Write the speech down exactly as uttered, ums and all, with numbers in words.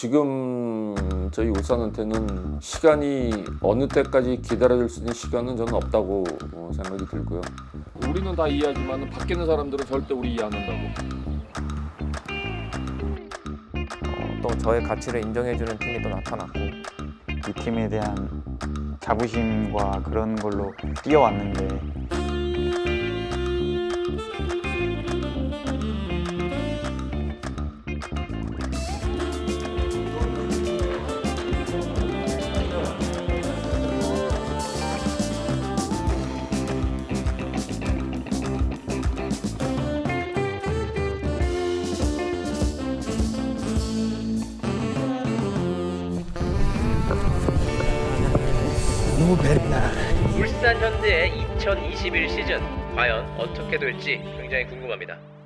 지금 저희 울산한테는 시간이 어느 때까지 기다려줄 수 있는 시간은 저는 없다고 생각이 들고요. 우리는 다 이해하지만 밖에 있는 사람들은 절대 우리 이해 안 한다고. 어, 또 저의 가치를 인정해주는 팀이 또 나타났고, 이 팀에 대한 자부심과 그런 걸로 뛰어왔는데 울산 현대의 이천이십일 시즌 과연 어떻게 될지 굉장히 궁금합니다.